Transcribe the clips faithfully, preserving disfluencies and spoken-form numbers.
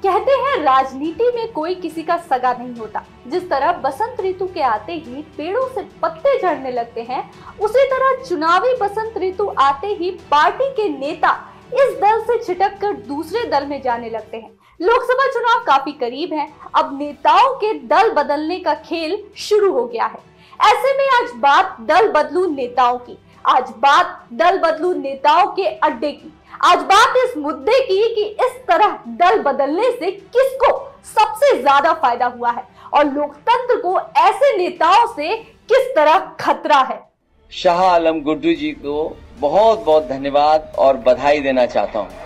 कहते हैं राजनीति में कोई किसी का सगा नहीं होता। जिस तरह बसंत ऋतु के आते ही पेड़ों से पत्ते झड़ने लगते हैं, उसी तरह चुनावी बसंत ऋतु आते ही पार्टी के नेता इस दल से छिटक कर दूसरे दल में जाने लगते हैं। लोकसभा चुनाव काफी करीब है, अब नेताओं के दल बदलने का खेल शुरू हो गया है। ऐसे में आज बात दल बदलू नेताओं की, आज बात दल बदलू नेताओं के अड्डे की, आज बात इस मुद्दे की कि इस तरह दल बदलने से किसको सबसे ज्यादा फायदा हुआ है और लोकतंत्र को ऐसे नेताओं से किस तरह खतरा है। शाह आलम गुड्डू जी को बहुत बहुत धन्यवाद और बधाई देना चाहता हूं।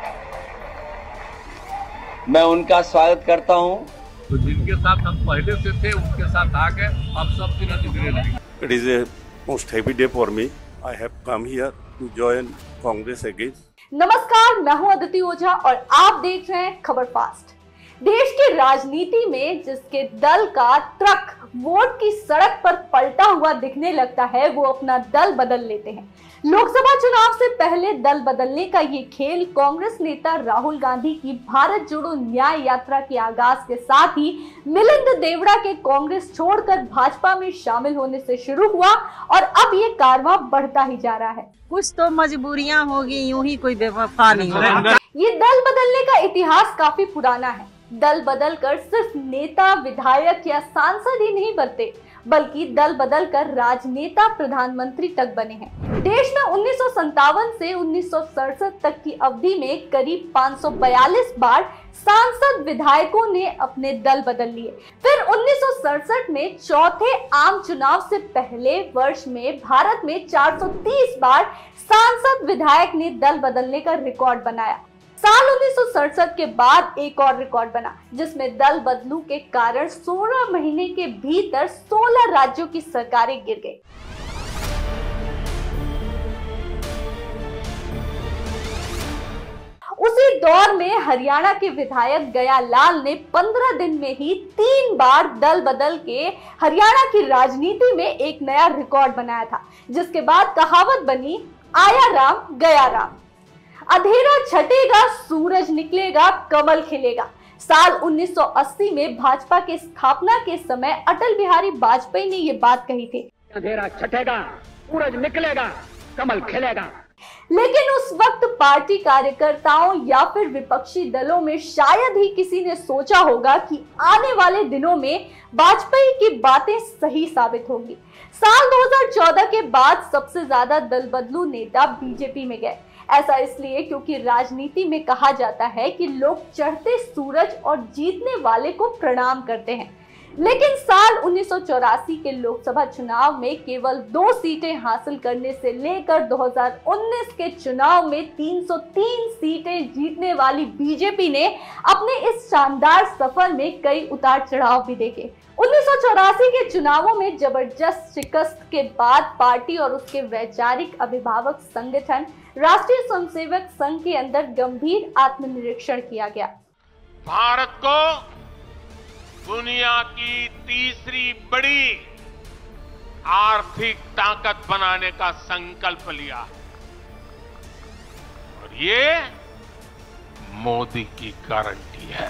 मैं उनका स्वागत करता हूं। तो जिनके साथ हम पहले से थे उनके साथ आ गए, अब सब धीरे धीरे लगे। It is a most happy day for me. I have come here to join Congress again. नमस्कार, मैं हूं अदिति ओझा और आप देख रहे हैं खबर फास्ट। देश की राजनीति में जिसके दल का ट्रक वोट की सड़क पर पलटा हुआ दिखने लगता है, वो अपना दल बदल लेते हैं। लोकसभा चुनाव से पहले दल बदलने का ये खेल कांग्रेस नेता राहुल गांधी की भारत जोड़ो न्याय यात्रा के आगाज के साथ ही मिलिंद देवड़ा के कांग्रेस छोड़कर भाजपा में शामिल होने से शुरू हुआ और अब ये कारवां बढ़ता ही जा रहा है। कुछ तो मजबूरियां होगी, यूं ही कोई बेवफा नहीं होगा। ये दल बदलने का इतिहास काफी पुराना है। दल बदलकर सिर्फ नेता, विधायक या सांसद ही नहीं बनते, बल्कि दल बदलकर राजनेता, प्रधानमंत्री तक बने हैं। देश में उन्नीस सौ संतावन से उन्नीस सौ सड़सठ तक की अवधि में करीब पाँच सौ बयालीस बार सांसद, विधायकों ने अपने दल बदल लिए। फिर उन्नीस सौ सड़सठ में चौथे आम चुनाव से पहले वर्ष में भारत में चार सौ तीस बार सांसद, विधायक ने दल बदलने का रिकॉर्ड बनाया। साल उन्नीस सौ सड़सठ के बाद एक और रिकॉर्ड बना, जिसमें दल बदलू के कारण सोलह महीने के भीतर सोलह राज्यों की सरकारें गिर गई। उसी दौर में हरियाणा के विधायक गया लाल ने पंद्रह दिन में ही तीन बार दल बदल के हरियाणा की राजनीति में एक नया रिकॉर्ड बनाया था, जिसके बाद कहावत बनी, आया राम गया राम। अंधेरा छटेगा, सूरज निकलेगा, कमल खिलेगा। साल उन्नीस सौ अस्सी में भाजपा के स्थापना के समय अटल बिहारी वाजपेयी ने ये बात कही थी, अंधेरा छटेगा, सूरज निकलेगा, कमल खिलेगा। लेकिन उस वक्त पार्टी कार्यकर्ताओं या फिर विपक्षी दलों में शायद ही किसी ने सोचा होगा कि आने वाले दिनों में वाजपेयी की बातें सही साबित होंगी। साल दो हज़ार चौदह के बाद सबसे ज्यादा दल बदलू नेता बीजेपी में गए। ऐसा इसलिए क्योंकि राजनीति में कहा जाता है कि लोग चढ़ते सूरज और जीतने वाले को प्रणाम करते हैं। लेकिन साल उन्नीस सौ चौरासी के लोकसभा चुनाव में केवल दो सीटें हासिल करने से लेकर दो हज़ार उन्नीस के चुनाव में तीन सौ तीन सीटें जीतने वाली बीजेपी ने अपने इस शानदार सफर में कई उतार चढ़ाव भी देखे। उन्नीस सौ चौरासी के चुनावों में जबरदस्त शिकस्त के बाद पार्टी और उसके वैचारिक अभिभावक संगठन राष्ट्रीय स्वयंसेवक संघ के अंदर गंभीर आत्मनिरीक्षण किया गया। भारत को दुनिया की तीसरी बड़ी आर्थिक ताकत बनाने का संकल्प लिया और ये मोदी की गारंटी है।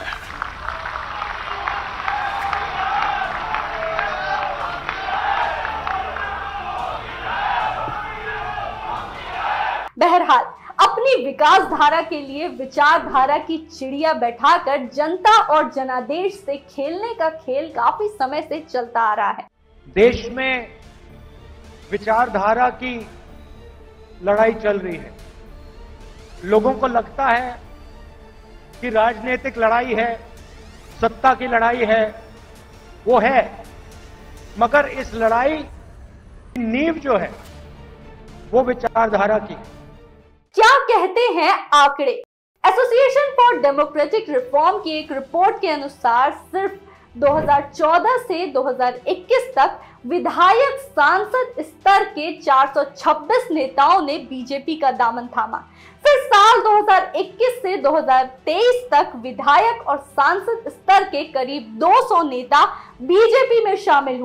बहरहाल अपनी विकास धारा के लिए विचारधारा की चिड़िया बैठाकर जनता और जनादेश से खेलने का खेल काफी समय से चलता आ रहा है। देश में विचारधारा की लड़ाई चल रही है। लोगों को लगता है कि राजनीतिक लड़ाई है, सत्ता की लड़ाई है, वो है, मगर इस लड़ाई की नींव जो है वो विचारधारा की। क्या कहते हैं आंकड़े? एसोसिएशन फॉर डेमोक्रेटिक रिफॉर्म की एक रिपोर्ट के अनुसार सिर्फ दो हज़ार चौदह से दो हज़ार इक्कीस तक विधायक, सांसद स्तर के चार सौ छब्बीस नेताओं ने बीजेपी का दामन थामा। फिर साल दो हज़ार इक्कीस से दो हज़ार तेईस तक विधायक और सांसद स्तर के करीब दो सौ नेता बीजेपी में शामिल हुए।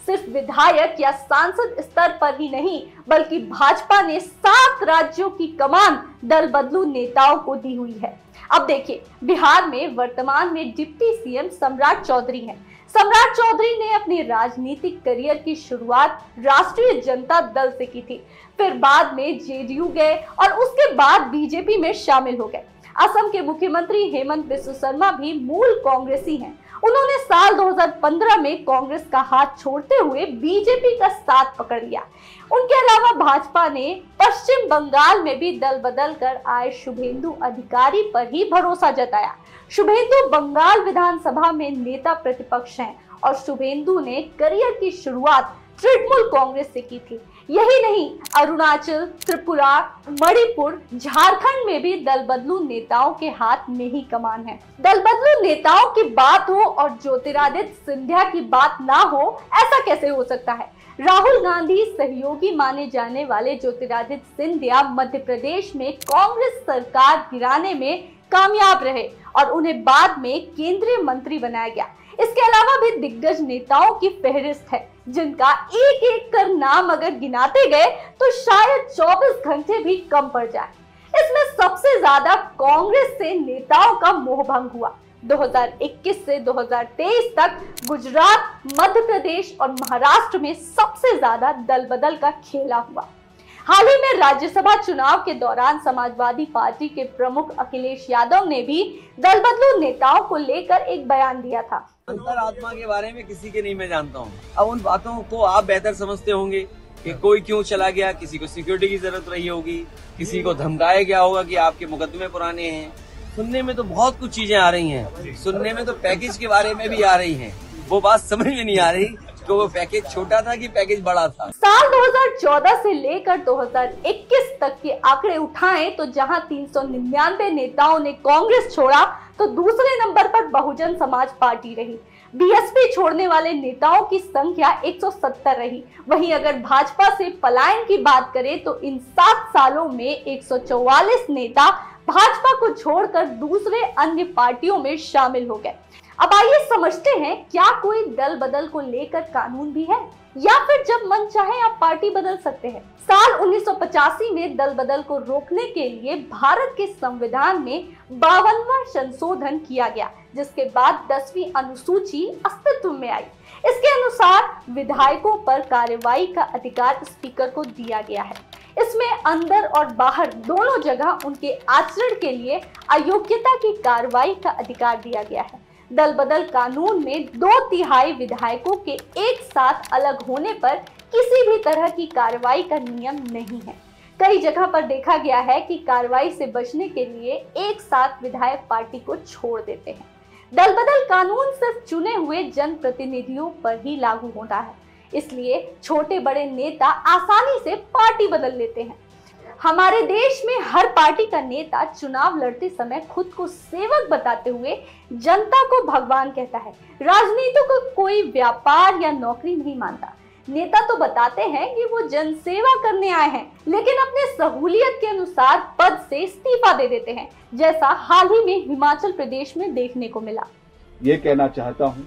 सिर्फ विधायक या सांसद स्तर पर ही नहीं, बल्कि भाजपा ने सात राज्यों की कमान दल बदलू नेताओं को दी हुई है। अब देखिए, बिहार में वर्तमान में डिप्टी सीएम सम्राट चौधरी हैं। सम्राट चौधरी ने अपनी राजनीतिक करियर की शुरुआत राष्ट्रीय जनता दल से की थी, फिर बाद में जेडीयू गए और उसके बाद बीजेपी में शामिल हो गए। असम के मुख्यमंत्री हेमंत बिस्व शर्मा भी मूल कांग्रेसी हैं। उन्होंने साल दो हज़ार पंद्रह में कांग्रेस का हाथ छोड़ते हुए बीजेपी का साथ पकड़ लिया। उनके अलावा भाजपा ने पश्चिम बंगाल में भी दल बदल कर आए शुभेंदु अधिकारी पर ही भरोसा जताया। शुभेंदु बंगाल विधानसभा में नेता प्रतिपक्ष हैं और शुभेंदु ने करियर की शुरुआत तृणमूल कांग्रेस से की थी। यही नहीं, अरुणाचल, त्रिपुरा, मणिपुर, झारखंड में भी दल बदलू नेताओं के हाथ में ही कमान है। दल बदलू नेताओं की बात हो और ज्योतिरादित्य सिंधिया की बात ना हो, ऐसा कैसे हो सकता है? राहुल गांधी सहयोगी माने जाने वाले ज्योतिरादित्य सिंधिया मध्य प्रदेश में कांग्रेस सरकार गिराने में कामयाब रहे और उन्हें बाद में केंद्रीय मंत्री बनाया गया। इसके अलावा भी दिग्गज नेताओं की फहरिस्त है, जिनका एक एक कर नाम अगर गिनाते गए तो शायद चौबीस घंटे भी कम पड़ जाए। इसमें सबसे ज्यादा कांग्रेस से नेताओं का मोहभंग हुआ। दो हज़ार इक्कीस से दो हज़ार तेईस तक गुजरात, मध्य प्रदेश और महाराष्ट्र में सबसे ज्यादा दल बदल का खेला हुआ। हाल ही में राज्यसभा चुनाव के दौरान समाजवादी पार्टी के प्रमुख अखिलेश यादव ने भी दल बदलू नेताओं को लेकर एक बयान दिया था। अंतरात्मा के बारे में किसी के नहीं मैं जानता हूँ। अब उन बातों को आप बेहतर समझते होंगे कि कोई क्यों चला गया, किसी को सिक्योरिटी की जरूरत रही होगी, किसी को धमकाया गया होगा कि आपके मुकदमे पुराने हैं। सुनने में तो बहुत कुछ चीजें आ रही हैं, सुनने में तो पैकेज के बारे में भी आ रही हैं। वो बात समझ में नहीं आ रही कि वो पैकेज छोटा था कि पैकेज बड़ा था। साल दो हज़ार चौदह से लेकर दो हज़ार इक्कीस तक के आंकड़े उठाएं तो जहां तीन सौ निन्यानवे नेताओं ने कांग्रेस छोड़ा, तो दूसरे नंबर पर बहुजन समाज पार्टी रही। बीएसपी छोड़ने वाले नेताओं की संख्या एक सौ सत्तर रही। वहीं अगर भाजपा से पलायन की बात करें तो इन सात सालों में एक सौ चौवालीस नेता भाजपा को छोड़कर दूसरे अन्य पार्टियों में शामिल हो गए। अब आइए समझते हैं, क्या कोई दल बदल को लेकर कानून भी है या फिर जब मन चाहे आप पार्टी बदल सकते हैं? साल उन्नीस सौ पचासी में दल बदल को रोकने के लिए भारत के संविधान में बावनवां संशोधन किया गया, जिसके बाद दसवीं अनुसूची अस्तित्व में आई। इसके अनुसार विधायकों पर कार्रवाई का अधिकार स्पीकर को दिया गया है। इसमें अंदर और बाहर दोनों जगह उनके आचरण के लिए अयोग्यता की कार्रवाई का अधिकार दिया गया है। दल बदल कानून में दो तिहाई विधायकों के एक साथ अलग होने पर किसी भी तरह की कार्रवाई का नियम नहीं है। कई जगह पर देखा गया है कि कार्रवाई से बचने के लिए एक साथ विधायक पार्टी को छोड़ देते हैं। दल बदल कानून सिर्फ चुने हुए जनप्रतिनिधियों पर ही लागू होता है, इसलिए छोटे बड़े नेता आसानी से पार्टी बदल लेते हैं। हमारे देश में हर पार्टी का नेता चुनाव लड़ते समय खुद को सेवक बताते हुए जनता को भगवान कहता है। राजनीति को कोई व्यापार या नौकरी नहीं मानता। नेता तो बताते हैं कि वो जनसेवा करने आए हैं, लेकिन अपने सहूलियत के अनुसार पद से इस्तीफा दे देते हैं, जैसा हाल ही में हिमाचल प्रदेश में देखने को मिला। ये कहना चाहता हूं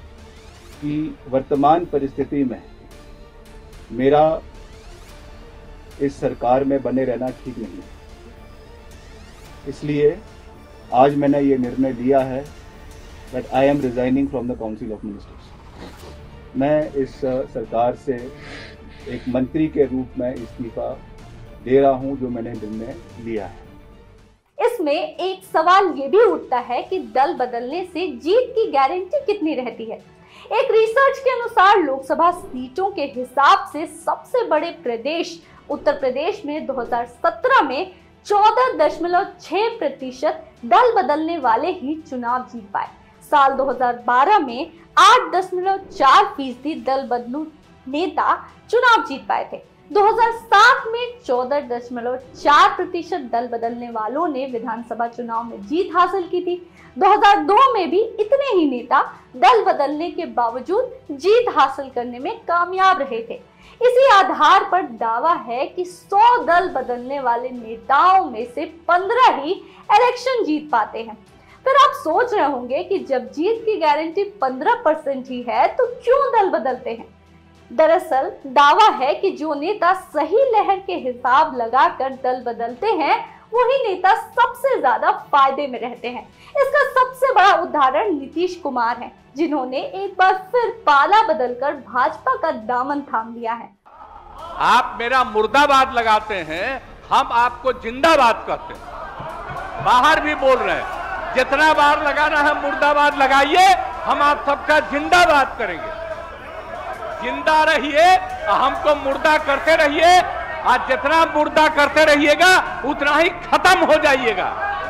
कि वर्तमान परिस्थिति में मेरा इस सरकार में बने रहना ठीक नहीं है। इसलिए आज मैंने ये निर्णय लिया है that I am resigning from the council of ministers. मैं इस सरकार से एक मंत्री के रूप में इस्तीफा दे रहा हूं, जो मैंने निर्णय लिया है। इसमें एक सवाल ये भी उठता है कि दल बदलने से जीत की गारंटी कितनी रहती है? एक रिसर्च के अनुसार लोकसभा सीटों के हिसाब से सबसे बड़े प्रदेश उत्तर प्रदेश में दो हज़ार सत्रह में चौदह दशमलव छह प्रतिशत दल बदलने वाले ही चुनाव जीत पाए। साल दो हज़ार बारह में आठ दशमलव चार फीसदी दल बदलू नेता चुनाव जीत पाए थे। दो हज़ार सात में चौदह दशमलव चार प्रतिशत दल बदलने वालों ने विधानसभा चुनाव में जीत हासिल की थी। दो हज़ार दो में भी इतने ही नेता दल बदलने के बावजूद जीत हासिल करने में कामयाब रहे थे। इसी आधार पर दावा है कि सौ दल बदलने वाले नेताओं में से पंद्रह ही इलेक्शन जीत पाते हैं। फिर आप सोच रहे होंगे कि जब जीत की गारंटी पंद्रह परसेंट ही है तो क्यों दल बदलते हैं? दरअसल दावा है कि जो नेता सही लहर के हिसाब लगाकर दल बदलते हैं वही नेता सबसे ज्यादा फायदे में रहते हैं। इसका सबसे बड़ा उदाहरण नीतीश कुमार है, जिन्होंने एक बार फिर पाला बदलकर भाजपा का दामन थाम लिया है। आप मेरा मुर्दाबाद लगाते हैं, हम आपको जिंदाबाद कहते हैं। बाहर भी बोल रहे हैं, जितना बार लगाना है मुर्दाबाद लगाइए, हम आप सबका जिंदाबाद करेंगे। जिंदा रहिए, हमको मुर्दा करते रहिए। आज जितना मुर्दा करते रहिएगा उतना ही खत्म हो जाइएगा।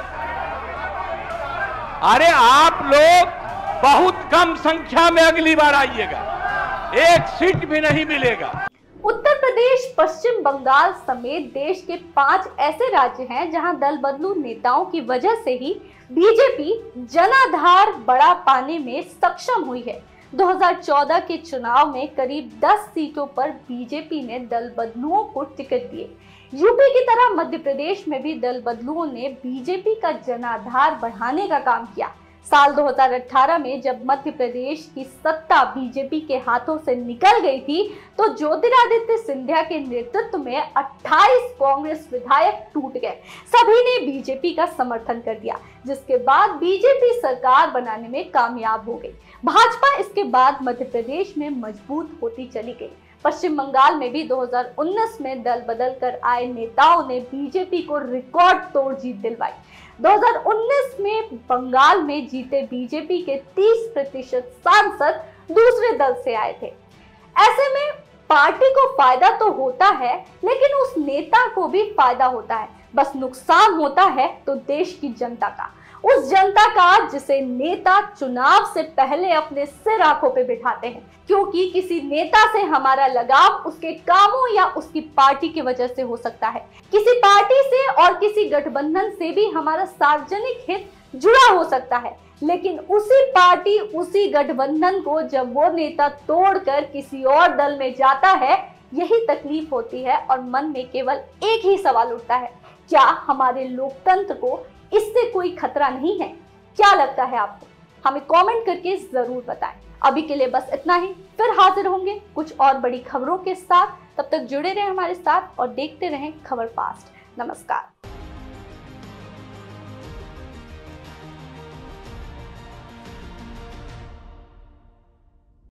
अरे आप लोग बहुत कम संख्या में अगली बार आइएगा, एक सीट भी नहीं मिलेगा। उत्तर प्रदेश, पश्चिम बंगाल समेत देश के पांच ऐसे राज्य हैं जहां दल बदलू नेताओं की वजह से ही बीजेपी जनाधार बढ़ा पाने में सक्षम हुई है। दो हज़ार चौदह के चुनाव में करीब दस सीटों पर बीजेपी ने दल बदलुओं को टिकट दिए। यूपी की तरह मध्य प्रदेश में भी दल बदलुओं ने बीजेपी का जनाधार बढ़ाने का काम किया। साल दो हज़ार अठारह में जब मध्य प्रदेश की सत्ता बीजेपी के हाथों से निकल गई थी, तो ज्योतिरादित्य सिंधिया के नेतृत्व में अट्ठाईस कांग्रेस विधायक टूट गए। सभी ने बीजेपी का समर्थन कर दिया, जिसके बाद बीजेपी सरकार बनाने में कामयाब हो गई। भाजपा इसके बाद मध्य प्रदेश में मजबूत होती चली गई। पश्चिम बंगाल में भी दो हज़ार उन्नीस में दल बदल कर आए नेताओं ने बीजेपी को रिकॉर्ड तोड़ जीत दिलवाई। दो हज़ार उन्नीस में बंगाल में जीते बीजेपी के तीस प्रतिशत सांसद दूसरे दल से आए थे। ऐसे में पार्टी को फायदा तो होता है, लेकिन उस नेता को भी फायदा होता है। बस नुकसान होता है तो देश की जनता का, उस जनता का जिसे नेता चुनाव से पहले अपने सिर आंखों पे बिठाते हैं। क्योंकि किसी नेता से हमारा लगाव उसके कामों या उसकी पार्टी की वजह से हो सकता है, किसी पार्टी से और किसी गठबंधन से भी हमारा सार्वजनिक हित जुड़ा हो सकता है, लेकिन उसी पार्टी उसी गठबंधन को जब वो नेता तोड़कर किसी और दल में जाता है, यही तकलीफ होती है। और मन में केवल एक ही सवाल उठता है, क्या हमारे लोकतंत्र को इससे कोई खतरा नहीं है? क्या लगता है आपको? हमें कमेंट करके जरूर बताएं। अभी के लिए बस इतना ही, फिर हाजिर होंगे कुछ और बड़ी खबरों के साथ। तब तक जुड़े रहें हमारे साथ और देखते रहें खबर फास्ट। नमस्कार।